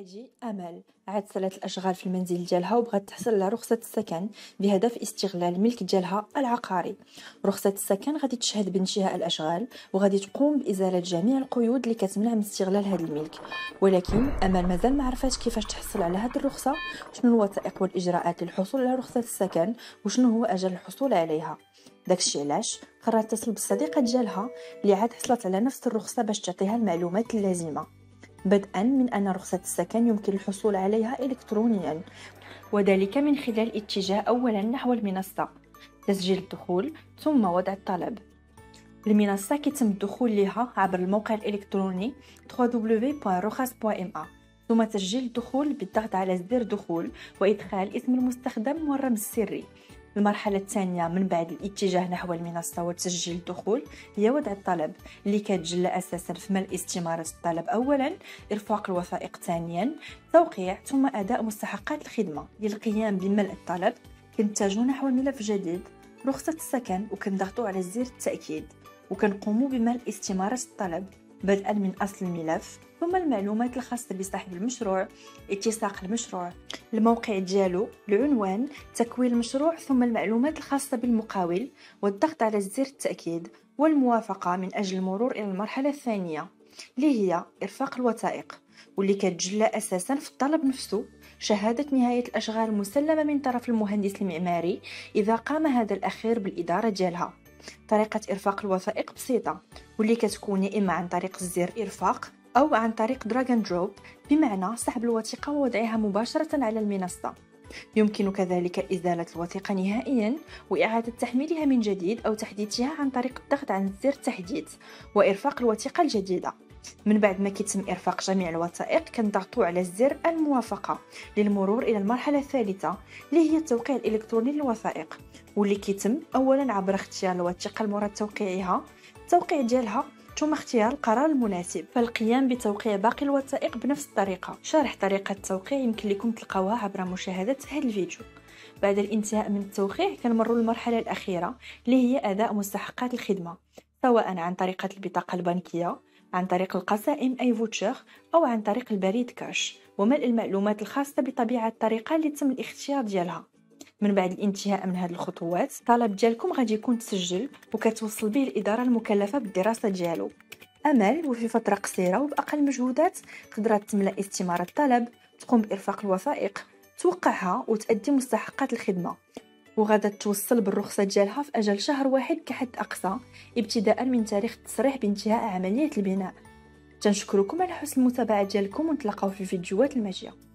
هاجي أمل عاد سالات الأشغال في المنزل ديالها وبغات تحصل على رخصة السكن بهدف استغلال الملك ديالها العقاري. رخصة السكن غادي تشهد بانتهاء الأشغال وغادي تقوم بإزالة جميع القيود اللي كتمنع من استغلال هذا الملك، ولكن أمل مازال ما عرفاتش كيفاش تحصل على هذه الرخصة، شنو الوثائق والإجراءات للحصول على رخصة السكن وشنو هو أجل الحصول عليها. داكشي علاش قررت تتصل بالصديقة ديالها اللي عاد حصلت على نفس الرخصة باش تعطيها المعلومات اللازمة، بدءا من أن رخصة السكن يمكن الحصول عليها إلكترونيا، وذلك من خلال اتجاه أولا نحو المنصة، تسجيل الدخول ثم وضع الطلب. المنصة كيتم الدخول لها عبر الموقع الإلكتروني www.rokhas.ma، ثم تسجيل الدخول بالضغط على زر دخول وإدخال اسم المستخدم والرمز السري. المرحلة الثانية من بعد الاتجاه نحو المنصة وتسجيل الدخول هي وضع الطلب اللي كتجلى أساسا في ملء استمارة الطلب أولا، إرفاق الوثائق ثانيا، توقيع، ثم أداء مستحقات الخدمة. للقيام بملء الطلب كنتجهوا نحو ملف جديد رخصة السكن وكنضغطوا على زر التأكيد وكنقوموا بملء استمارة الطلب بدءا من أصل الملف، ثم المعلومات الخاصة بصاحب المشروع، اتساق المشروع، الموقع ديالو، العنوان، تكوين المشروع، ثم المعلومات الخاصة بالمقاول، والضغط على زر التأكيد والموافقة من أجل المرور إلى المرحلة الثانية اللي هي إرفاق الوثائق، واللي كتجلى أساسا في الطلب نفسه شهادة نهاية الأشغال المسلمة من طرف المهندس المعماري إذا قام هذا الأخير بالإدارة ديالها. طريقة إرفاق الوثائق بسيطة، واللي كتكون يا إما عن طريق زر إرفاق أو عن طريق دراج اند دروب، بمعنى سحب الوثيقة ووضعها مباشرة على المنصة. يمكن كذلك إزالة الوثيقة نهائيا وإعادة تحميلها من جديد أو تحديثها عن طريق الضغط عن زر تحديث وإرفاق الوثيقة الجديدة. من بعد ما كيتم إرفاق جميع الوثائق كنضغطوا على زر الموافقة للمرور إلى المرحلة الثالثة اللي هي التوقيع الإلكتروني للوثائق، واللي كيتم أولا عبر اختيار الوثيقة المراد توقيعها، التوقيع ديالها، ثم اختيار القرار المناسب فالقيام بتوقيع باقي الوثائق بنفس الطريقة. شرح طريقة التوقيع يمكن لكم تلقاوها عبر مشاهدة هذا الفيديو. بعد الانتهاء من التوقيع كنمروا للمرحلة الأخيرة اللي هي أداء مستحقات الخدمة، سواء عن طريقة البطاقة البنكية، عن طريق القسائم أي فوتشر، أو عن طريق البريد كاش، وملء المعلومات الخاصة بطبيعة الطريقة اللي تم الاختيار ديالها. من بعد الانتهاء من هذه الخطوات الطلب ديالكم غادي يكون تسجل وكتوصل به الإدارة المكلفة بالدراسة ديالو. أمل وفي فترة قصيرة وبأقل مجهودات قدرت تملأ استمارة الطلب، تقوم بإرفاق الوثائق، توقعها وتأدي مستحقات الخدمة، وغادا توصل بالرخصة ديالها في أجل شهر واحد كحد أقصى ابتداء من تاريخ التصريح بانتهاء عملية البناء. تنشكركم على حسن المتابعة ديالكم ونتلاقاو في الفيديوهات الماجية.